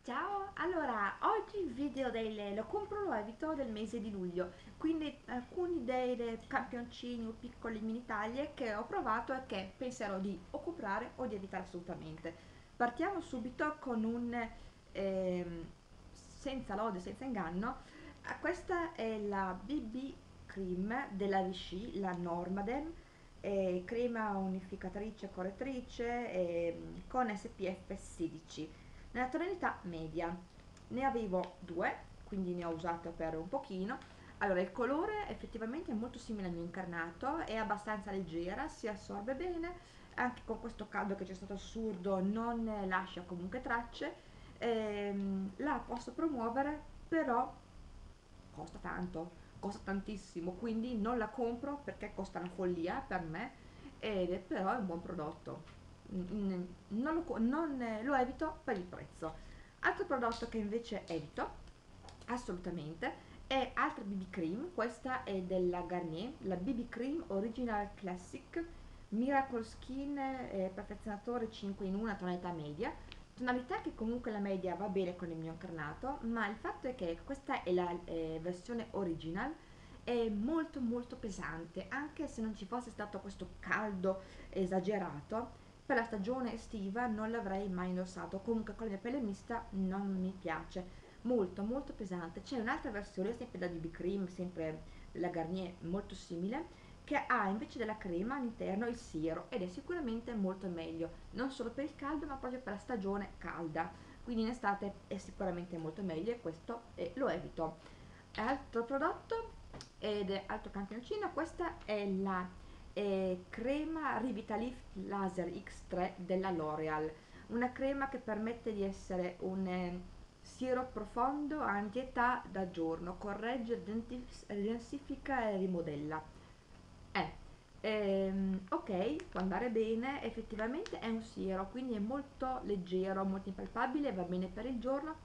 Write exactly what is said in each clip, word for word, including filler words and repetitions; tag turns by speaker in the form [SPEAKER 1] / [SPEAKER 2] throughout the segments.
[SPEAKER 1] Ciao, allora oggi il video del lo compro lo evito del mese di luglio, quindi alcuni dei, dei campioncini o piccoli mini taglie che ho provato e che penserò di o comprare o di evitare assolutamente. Partiamo subito con un ehm, senza lode, senza inganno. Ah, questa è la B B Cream della Vichy, la Normaden, eh, crema unificatrice correttrice ehm, con S P F sedici nella tonalità media. Ne avevo due, quindi ne ho usato per un pochino. Allora, il colore effettivamente è molto simile al mio incarnato, è abbastanza leggera, si assorbe bene, anche con questo caldo che c'è stato assurdo non lascia comunque tracce. Ehm, la posso promuovere, però costa tanto, costa tantissimo, quindi non la compro perché costa una follia per me, ed è però è un buon prodotto. Mm, Non lo, co- non, eh, lo evito per il prezzo. Altro prodotto che invece evito assolutamente è altra B B Cream. Questa è della Garnier, la B B Cream Original Classic Miracle Skin, eh, perfezionatore cinque in uno, tonalità media, tonalità che comunque la media va bene con il mio incarnato, ma il fatto è che questa è la eh, versione original, è molto molto pesante, anche se non ci fosse stato questo caldo esagerato. Per la stagione estiva non l'avrei mai indossato, comunque con la mia pelle mista non mi piace, molto molto pesante. C'è un'altra versione sempre da B B Cream, sempre la Garnier, molto simile, che ha invece della crema all'interno il siero, ed è sicuramente molto meglio, non solo per il caldo ma proprio per la stagione calda, quindi in estate è sicuramente molto meglio e questo eh, lo evito. Altro prodotto ed è altro campioncino, questa è la eh, crema Revitalift Laser X tre della L'Oreal, una crema che permette di essere un eh, siero profondo anti-età da giorno, corregge, densifica e rimodella. Eh, ehm, ok, può andare bene, effettivamente è un siero, quindi è molto leggero, molto impalpabile, va bene per il giorno,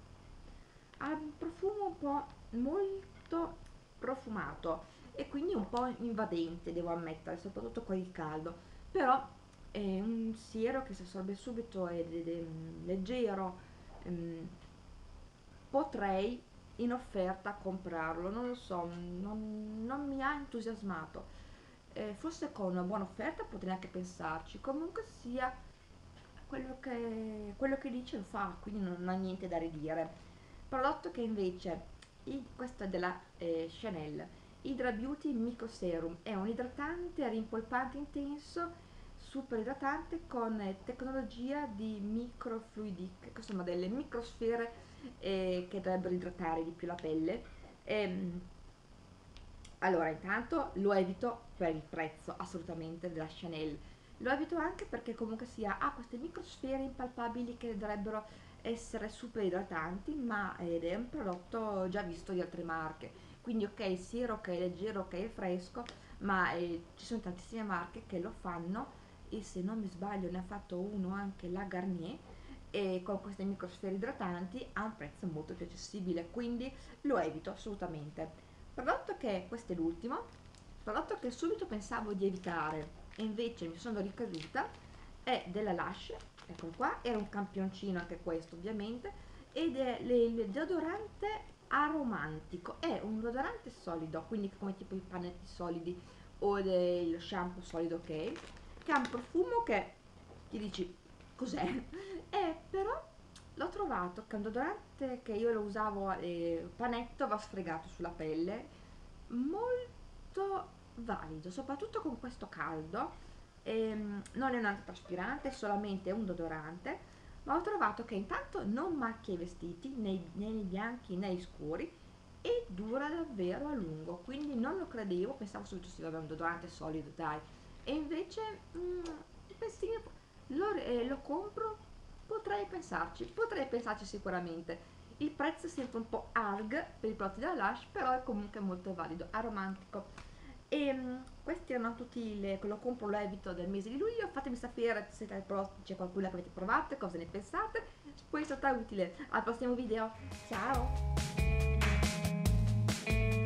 [SPEAKER 1] ha un profumo un po' molto profumato e quindi un po' invadente, devo ammettere, soprattutto con il caldo, però è un siero che si assorbe subito ed ed è mm, leggero. mm, Potrei in offerta comprarlo, non lo so, non, non mi ha entusiasmato. Eh, forse con una buona offerta potrei anche pensarci, comunque sia quello che, quello che dice lo fa, quindi non ha niente da ridire. Prodotto che invece, i- questo è della eh, Chanel, Hydra Beauty Micro Serum, è un idratante rimpolpante intenso, super idratante con eh, tecnologia di microfluidic, insomma delle microsfere eh, che dovrebbero idratare di più la pelle. Ehm, allora, intanto lo evito per il prezzo assolutamente della Chanel. Lo evito anche perché comunque sia ha queste microsfere impalpabili che dovrebbero essere super idratanti, ma ed è un prodotto già visto di altre marche. Quindi ok, siero, ok, leggero, ok, fresco, ma eh, ci sono tantissime marche che lo fanno, e se non mi sbaglio ne ha fatto uno anche la Garnier, e con queste microsfere idratanti a un prezzo molto più accessibile, quindi lo evito assolutamente. Prodotto che, questo è l'ultimo, prodotto che subito pensavo di evitare e invece mi sono ricaduta, è della Lush, eccolo qua, era un campioncino anche questo ovviamente, ed è le- il deodorante aromantico, è un deodorante solido, quindi come tipo i pannetti solidi o del shampoo solido, ok, che ha un profumo che ti dici cos'è, eh, però l'ho trovato che è un deodorante che io lo usavo eh, panetto, va sfregato sulla pelle, molto valido, soprattutto con questo caldo. Ehm, non è un antitraspirante, è solamente un deodorante, ma ho trovato che intanto non macchia i vestiti né, né nei bianchi né nei scuri, e dura davvero a lungo, quindi non lo credevo, pensavo subito si vabbè un deodorante solido dai, e invece mm, pensino, lo, eh, lo compro, potrei pensarci, potrei pensarci sicuramente. Il prezzo è sempre un po' arg per i prodotti della Lush, però è comunque molto valido, aromantico. E mm, questi erano tutti le, lo compro, lo evito del mese di luglio. Fatemi sapere se tra i prodotti c'è qualcuno che avete provato e cosa ne pensate. Spero sia stata utile. Al prossimo video, ciao!